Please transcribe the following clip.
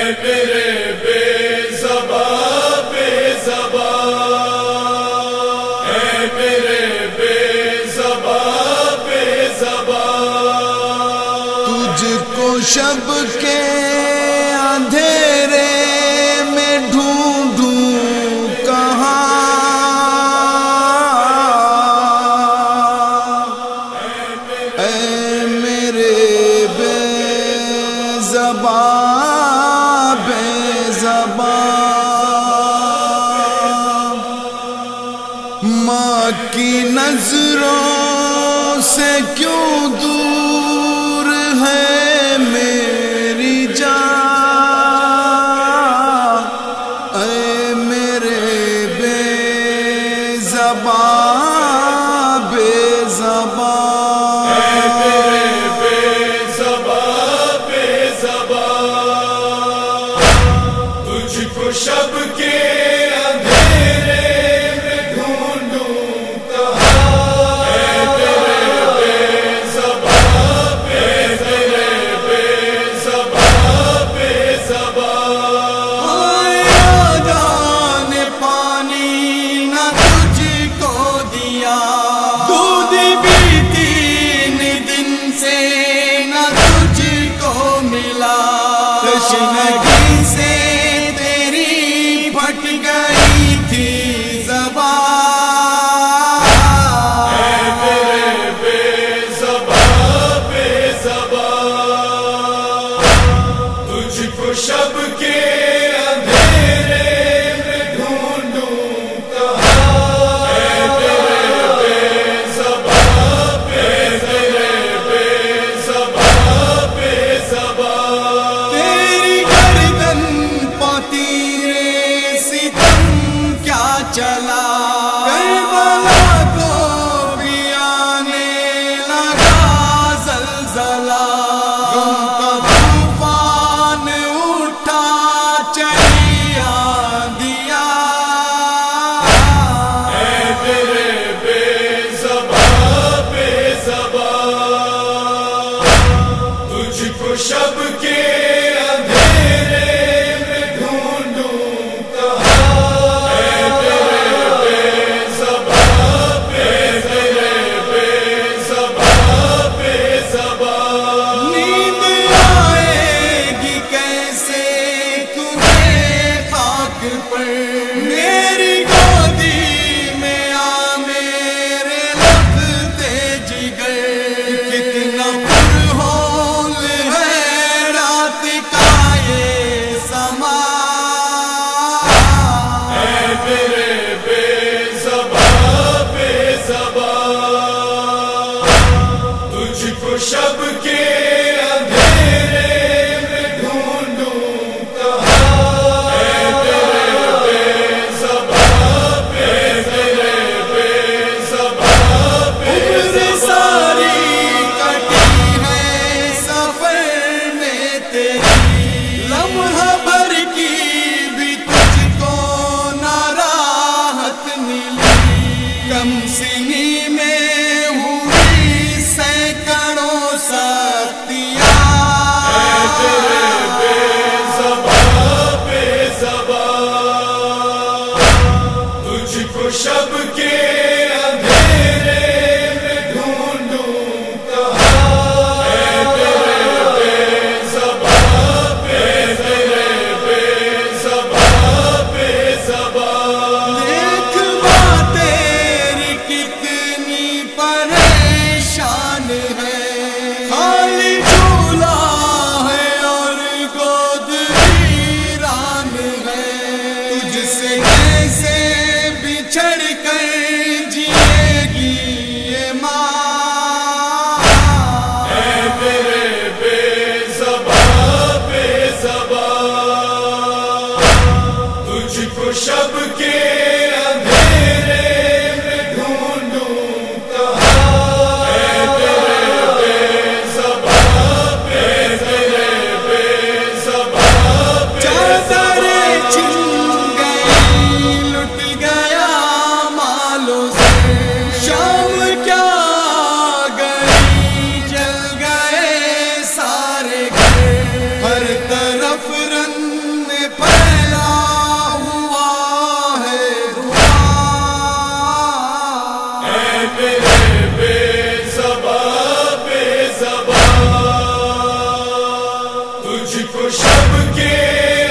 میرے بے زباں بے زباں، اے میرے بے زباں بے زباں، تجھ کو شب کے اندھیرے میں ڈھونڈوں کہاں، اے میرے بے زباں بے زباں، ماں کی نظروں سے کیوں دور ہے میری جان، اے میرے بے زباں بے زباں، اے میرے بے زباں بے زباں، تجھ کو شب کے اندھیرے میں ڈھونڈوں کہاں، اے میرے بے زباں بے زباں بے زباں، یاداں نے پانی نہ تجھ کو دیا، دودھ بھی 3 دن سے نہ تجھ کو ملا، تشنگی سے تیری پھٹ گئی تھی زبان، اے میرے بے زباں بے زباں، تجھ کو شب کے اندھیرے میں ڈھونڈوں کہاں، اے میرے بے زباں بے زباں بے زباں، تیری گردن پہ تیرے ستم کیا چلا، کربلا کو بھی آنے لگا زلزلہ، غم کا طوفان اٹھا چلی آندھیاں، اے میرے بے زباں بے زباں، تجھ کو شب کے اندھیرے میں ڈھونڈوں کہاں، اے میرے بے زباں بے زباں بے زباں، نیند آئے گی کیسے تمہیں خاک پر، میری گودی میں آ میرے لگتے جگر، کتنا پرہول ہے رات کا یہ سما، اے میرے بے زباں بے زباں، تجھ کو شب کے اندھیرے میں ڈھونڈوں کہاں، اے میرے بے زباں بے زباں بے عمر ساری کٹی ہے سفر میں تیری، لمحہ بھر کی بھی تجھ کو نہ راحت ملی، کم سنی میں ہوئی سینکڑوں سختیاں، اے میرے بے زباں بے زباں، تجھ کو شب کے اندھیرے میں ڈھونڈوں کہاں، اے میرے بے زباں بے شب کے